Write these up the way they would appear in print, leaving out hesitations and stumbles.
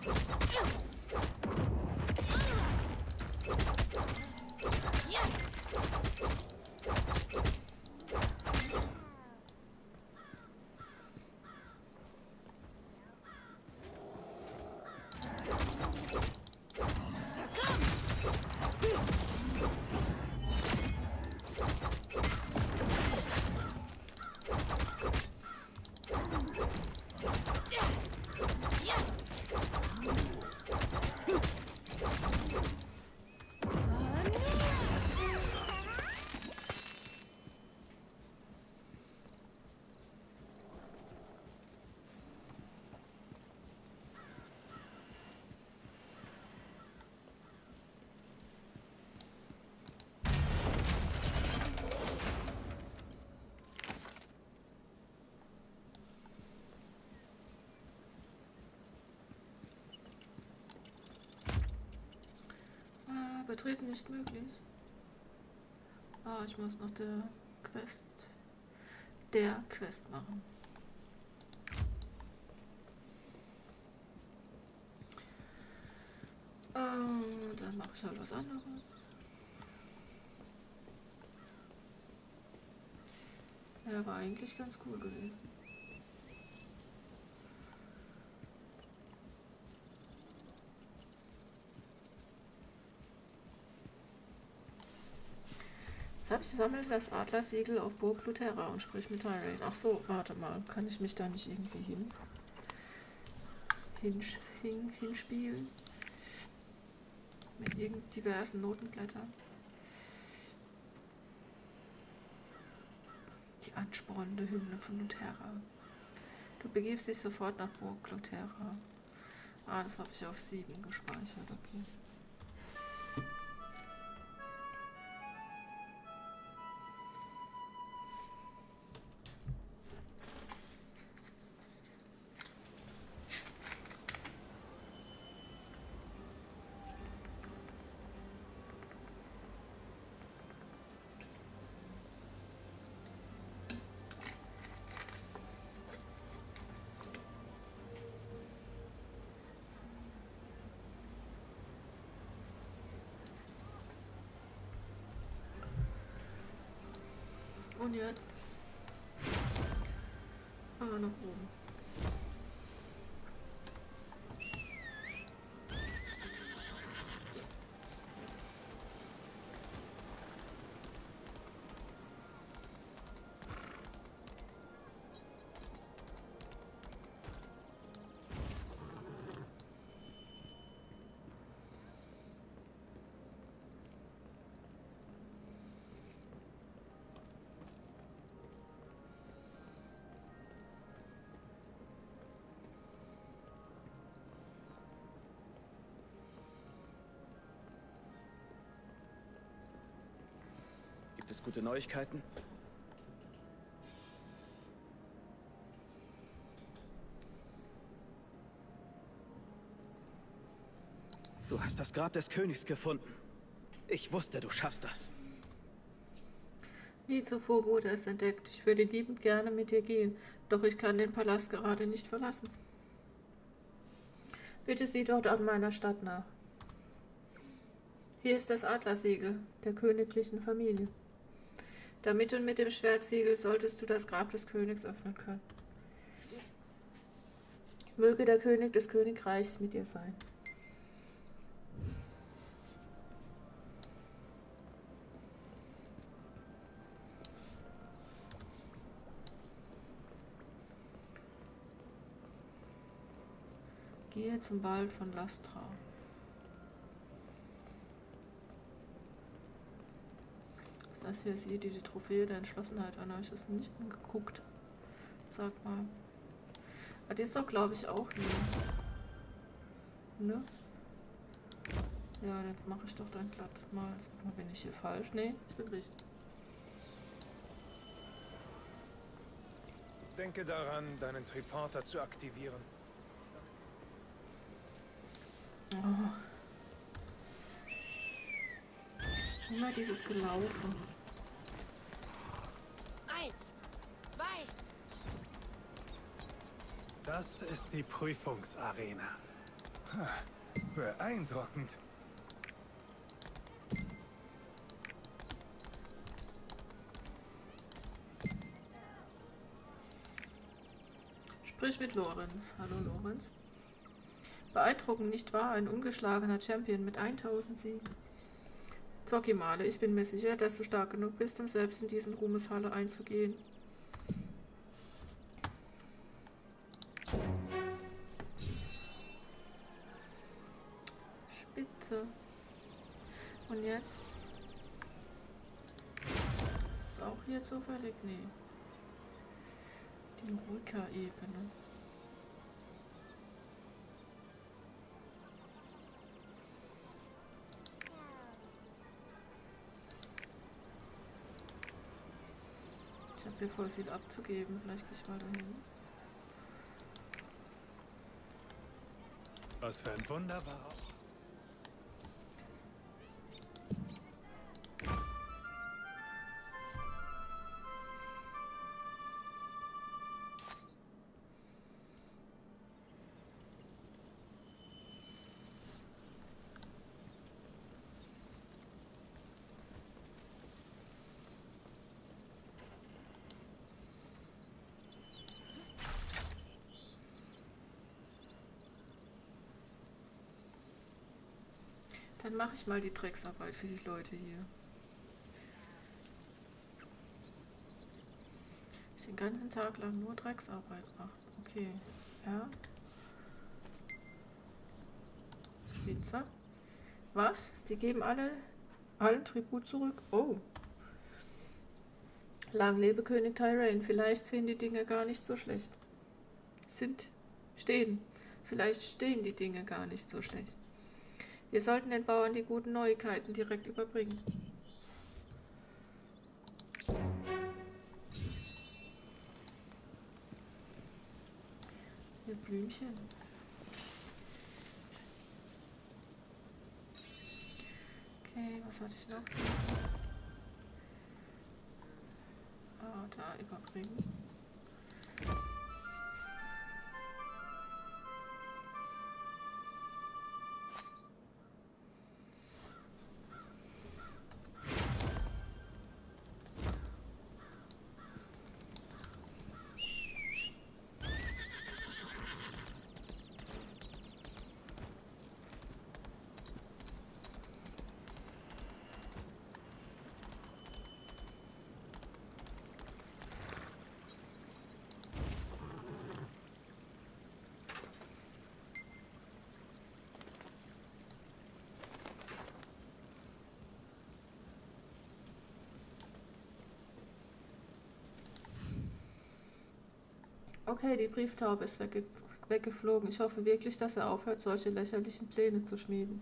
Betreten nicht möglich. Ah, ich muss noch der Quest machen. Dann mache ich halt was anderes. Ja, war eigentlich ganz cool gewesen. Ich sammle das Adlersiegel auf Burg Luterra und sprich mit Tyrell. Ach so, warte mal, kann ich mich da nicht irgendwie hinspielen? Mit diversen Notenblättern. Die anspornende Hymne von Luterra. Du begibst dich sofort nach Burg Luterra. Ah, das habe ich auf 7 gespeichert, okay. Und jetzt? Ah, nach oben. Gibt es gute Neuigkeiten? Du hast das Grab des Königs gefunden. Ich wusste, du schaffst das. Nie zuvor wurde es entdeckt. Ich würde liebend gerne mit dir gehen, doch ich kann den Palast gerade nicht verlassen. Bitte sieh dort an meiner Stadt nach. Hier ist das Adlersiegel der königlichen Familie. Damit und mit dem Schwertsiegel solltest du das Grab des Königs öffnen können. Möge der König des Königreichs mit dir sein. Gehe zum Wald von Lastra. Das heißt, hier ist hier die Trophäe der Entschlossenheit an. Habe ich das nicht angeguckt? Sag mal. Aber die ist doch, glaube ich, auch hier. Ne? Ja, dann mache ich doch dann glatt mal. Sag mal, bin ich hier falsch? Nee, ich bin richtig. Denke daran, deinen Triporter zu aktivieren. Oh. Immer dieses Gelaufen. 1, 2. Das ist die Prüfungsarena. Beeindruckend. Sprich mit Lorenz. Hallo Lorenz. Beeindruckend, nicht wahr? Ein ungeschlagener Champion mit 1000 Siegen. Zocki-Male, ich bin mir sicher, dass du stark genug bist, um selbst in diesen Ruhmeshalle einzugehen. Spitze. Und jetzt? Ist es auch hier zufällig? Nee. Die Ruika-Ebene. Ich habe hier voll viel abzugeben. Vielleicht gehe ich mal dahin. Was für ein wunderbarer... Dann mache ich mal die Drecksarbeit für die Leute hier. Ich den ganzen Tag lang nur Drecksarbeit mache. Okay. Ja. Spitze. Was? Sie geben allen Tribut zurück? Oh. Lang lebe König Tyrain. Vielleicht sehen die Dinge gar nicht so schlecht. Vielleicht stehen die Dinge gar nicht so schlecht. Wir sollten den Bauern die guten Neuigkeiten direkt überbringen. Hier Blümchen. Okay, was hatte ich noch? Ah, da überbringen. Okay, die Brieftaube ist weggeflogen. Ich hoffe wirklich, dass er aufhört, solche lächerlichen Pläne zu schmieden.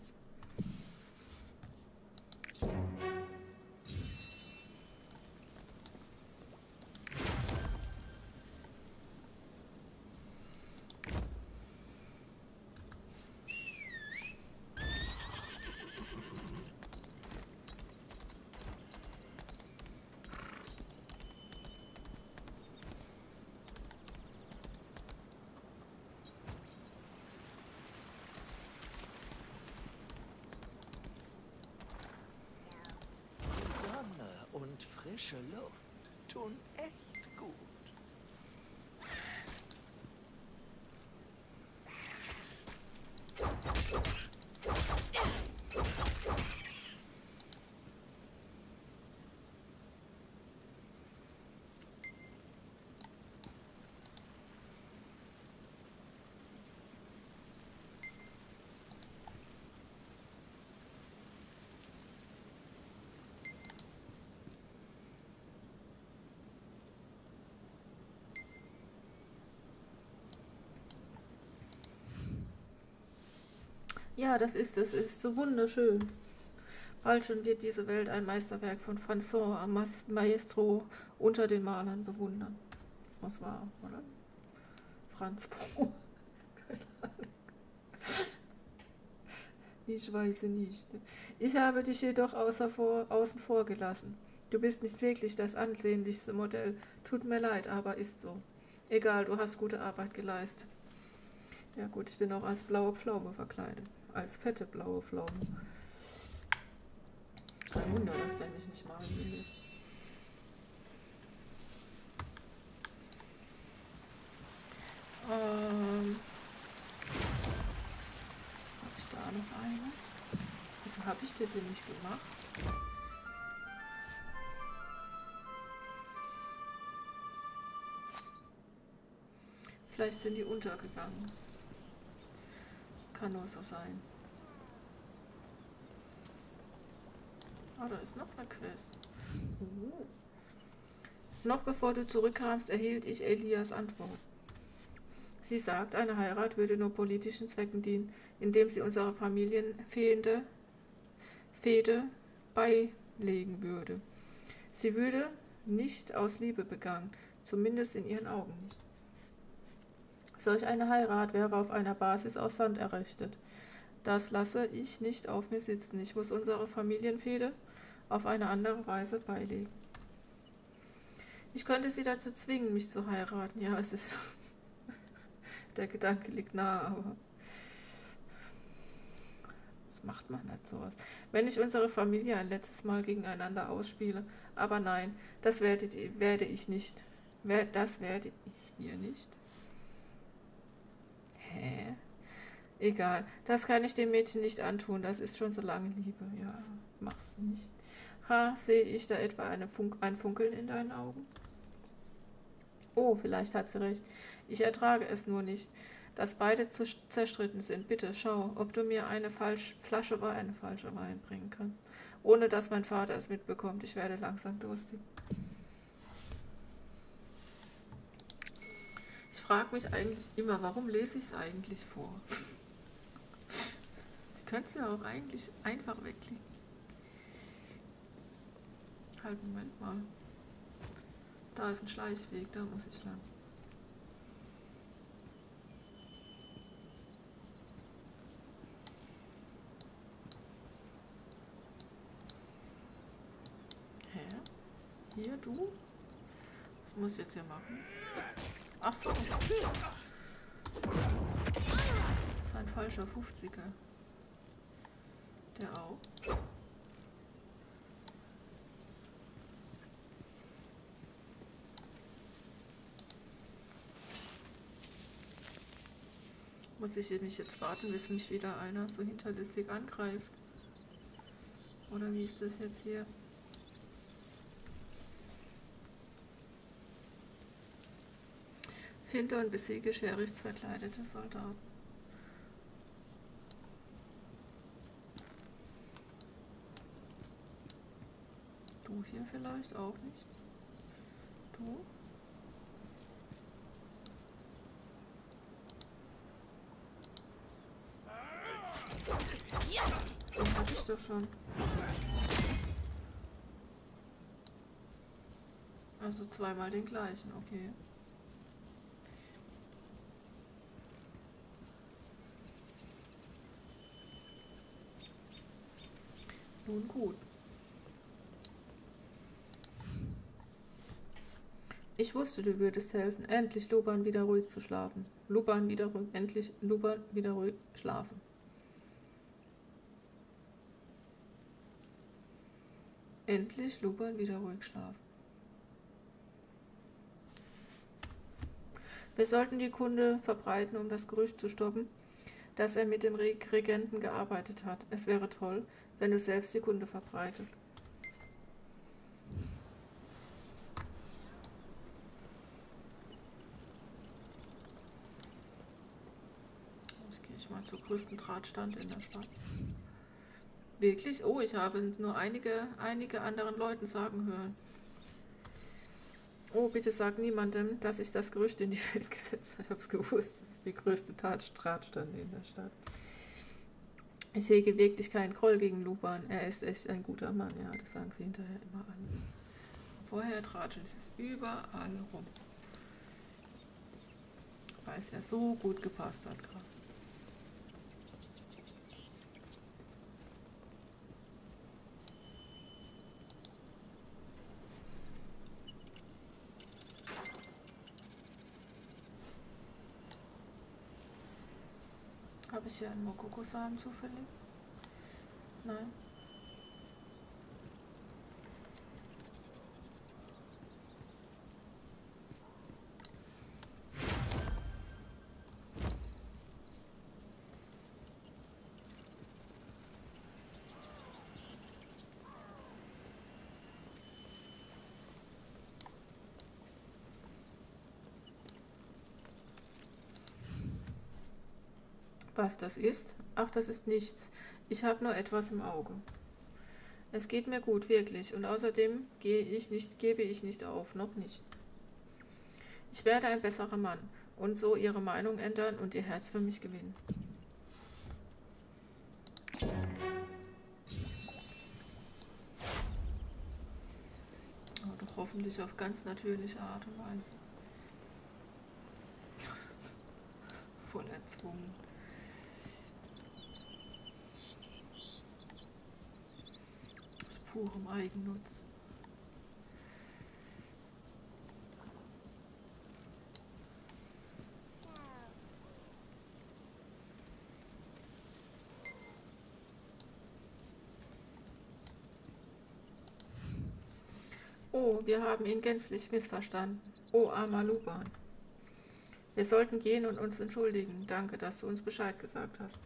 Und frische Luft tun echt gut. Ja, das ist es. Es ist so wunderschön. Bald schon wird diese Welt ein Meisterwerk von François Maestro unter den Malern bewundern. Das war, oder? Franz Pro. Keine Ahnung. Ich weiß nicht. Ich habe dich jedoch außen vor gelassen. Du bist nicht wirklich das ansehnlichste Modell. Tut mir leid, aber ist so. Egal, du hast gute Arbeit geleistet. Ja gut, ich bin auch als blaue Pflaume verkleidet. Als fette blaue Pflaume. Kein Wunder, dass der mich nicht mal will. Habe ich da noch eine? Wieso habe ich das denn nicht gemacht? Vielleicht sind die untergegangen. Kann nur so sein. Ah, da ist noch eine Quest. Noch bevor du zurückkamst, erhielt ich Elias Antwort. Sie sagt, eine Heirat würde nur politischen Zwecken dienen, indem sie unsere Familienfehde beilegen würde. Sie würde nicht aus Liebe begangen, zumindest in ihren Augen nicht. Solch eine Heirat wäre auf einer Basis aus Sand errichtet. Das lasse ich nicht auf mir sitzen. Ich muss unsere Familienfehde auf eine andere Weise beilegen. Ich könnte sie dazu zwingen, mich zu heiraten. Ja, es ist... Der Gedanke liegt nahe, aber... Was macht man nicht sowas? Wenn ich unsere Familie ein letztes Mal gegeneinander ausspiele. Aber nein, das werde ich nicht. Das werde ich ihr nicht. Hä? Egal, das kann ich dem Mädchen nicht antun. Das ist schon so lange Liebe. Ja, mach's nicht. Ha, sehe ich da etwa ein Funkeln in deinen Augen? Oh, vielleicht hat sie recht. Ich ertrage es nur nicht, dass beide zerstritten sind. Bitte schau, ob du mir eine falsche Wein bringen kannst. Ohne dass mein Vater es mitbekommt. Ich werde langsam durstig. Ich frage mich eigentlich immer, warum lese ich es eigentlich vor? Ich könnte es ja auch eigentlich einfach wegklicken. Halt, Moment mal. Da ist ein Schleichweg, da muss ich lang. Hä? Hier, du? Was muss ich jetzt hier machen? Ach so. Das ist ein falscher 50er. Der auch. Muss ich mich jetzt warten, bis mich wieder einer so hinterlistig angreift? Oder wie ist das jetzt hier? Finde und besiege sheriffsverkleidete Soldaten. Du hier vielleicht auch nicht? Du? Den hatte ich doch schon. Also zweimal den gleichen, okay. Nun gut. Ich wusste, du würdest helfen, endlich Luban wieder ruhig zu schlafen. Endlich Luban wieder ruhig schlafen. Endlich Luban wieder ruhig schlafen. Wir sollten die Kunde verbreiten, um das Gerücht zu stoppen, dass er mit dem Regenten gearbeitet hat. Es wäre toll, wenn du selbst die Kunde verbreitest. Jetzt gehe ich mal zur größten Drahtstand in der Stadt. Wirklich? Oh, ich habe nur einige anderen Leuten sagen hören. Oh, bitte sag niemandem, dass ich das Gerücht in die Welt gesetzt habe. Ich habe es gewusst, das ist die größte Drahtstand in der Stadt. Ich hege wirklich keinen Groll gegen Luban. Er ist echt ein guter Mann. Ja, das sagen sie hinterher immer an. Vorher tratschen sie es überall rum. Weil es ja so gut gepasst hat gerade. Habe ich hier einen Mokoko-Samen zufällig? Nein. Was das ist? Ach, das ist nichts. Ich habe nur etwas im Auge. Es geht mir gut, wirklich. Und außerdem gebe ich nicht auf, noch nicht. Ich werde ein besserer Mann und so ihre Meinung ändern und ihr Herz für mich gewinnen. Oh, doch hoffentlich auf ganz natürliche Art und Weise. Voll erzwungen. Aus purem Eigennutz. Oh, wir haben ihn gänzlich missverstanden. Oh, armer Luban. Wir sollten gehen und uns entschuldigen. Danke, dass du uns Bescheid gesagt hast.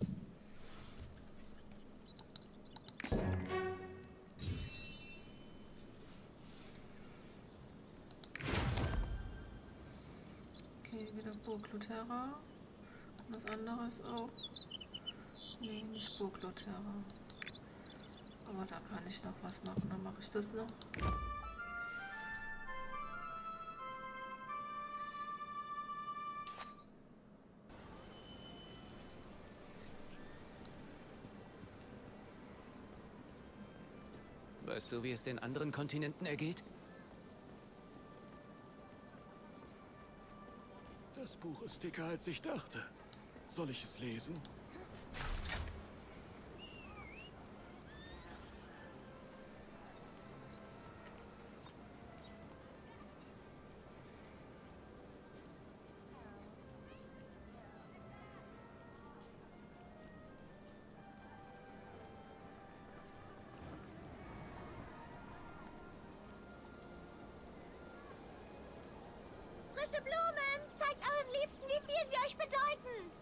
Okay, wieder Burg Luthera. Und das andere ist auch... Nee, nicht Burg Luthera. Aber da kann ich noch was machen. Dann mache ich das noch. Weißt du, wie es den anderen Kontinenten ergeht? Das Buch ist dicker, als ich dachte. Soll ich es lesen? Frische Blumen! Zeigt euren Liebsten, wie viel sie euch bedeuten!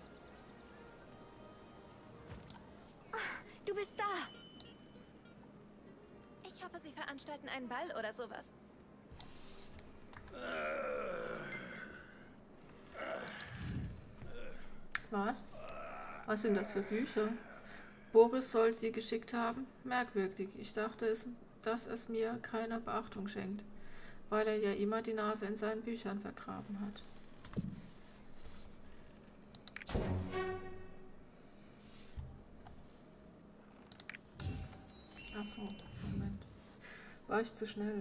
Du bist da! Ich hoffe, sie veranstalten einen Ball oder sowas. Was? Was sind das für Bücher? Boris soll sie geschickt haben? Merkwürdig. Ich dachte, dass es mir keine Beachtung schenkt, weil er ja immer die Nase in seinen Büchern vergraben hat. Ach so, Moment. War ich zu schnell?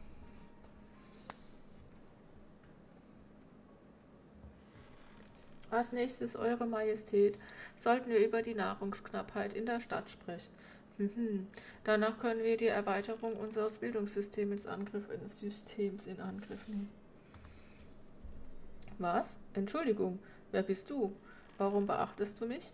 Als nächstes, Eure Majestät, sollten wir über die Nahrungsknappheit in der Stadt sprechen. Danach können wir die Erweiterung unseres Bildungssystems in Angriff nehmen. Was? Entschuldigung, wer bist du? Warum beobachtest du mich?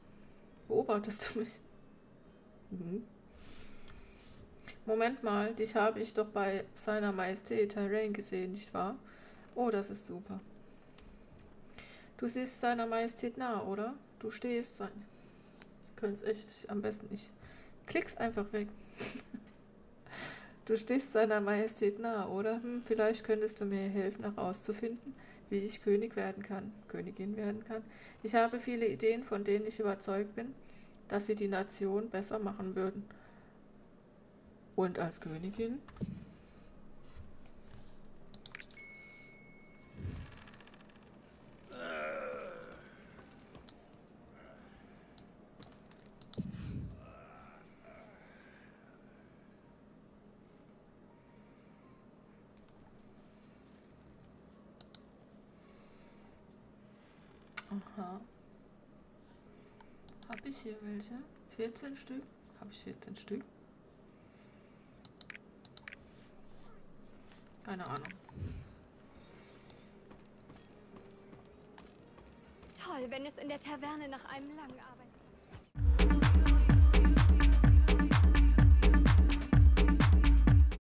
Moment mal, dich habe ich doch bei seiner Majestät Terrain gesehen, nicht wahr? Oh, das ist super. Du siehst seiner Majestät nah, oder? Du stehst sein. Ich könnte es echt am besten nicht. Klick's einfach weg. Du stehst seiner Majestät nah, oder? Vielleicht könntest du mir helfen, herauszufinden, wie ich Königin werden kann. Ich habe viele Ideen, von denen ich überzeugt bin, dass sie die Nation besser machen würden. Und als Königin? Aha. Habe ich hier welche? 14 Stück? Habe ich 14 Stück? Keine Ahnung. Toll, wenn es in der Taverne nach einem langen Arbeit